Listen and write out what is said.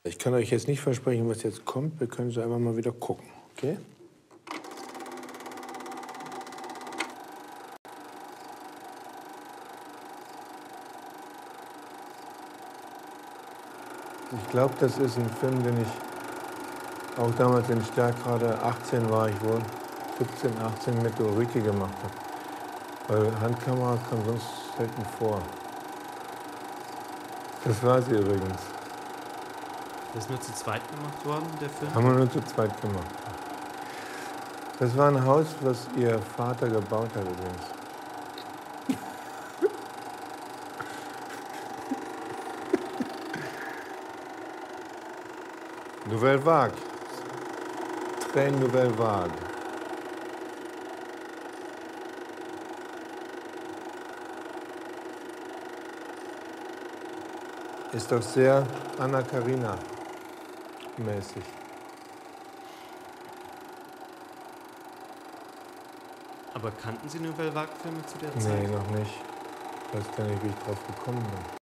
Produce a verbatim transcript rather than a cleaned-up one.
Ich kann euch jetzt nicht versprechen, was jetzt kommt. Wir können so einfach mal wieder gucken, okay? Ich glaube, das ist ein Film, den ich auch damals in Stärkrade, achtzehn war ich wohl, siebzehn, achtzehn mit Ulrike gemacht habe. Weil Handkamera kam sonst selten vor. Das war sie übrigens. Der ist nur zu zweit gemacht worden, der Film? Haben wir nur zu zweit gemacht. Das war ein Haus, was ihr Vater gebaut hat übrigens. Nouvelle Vague. Très Nouvelle Vague. Ist doch sehr Anna Karina mäßig. Aber kannten Sie Nouvelle Vague-Filme zu der Zeit? Nee, noch nicht. Ich weiß gar nicht, wie ich drauf gekommen bin.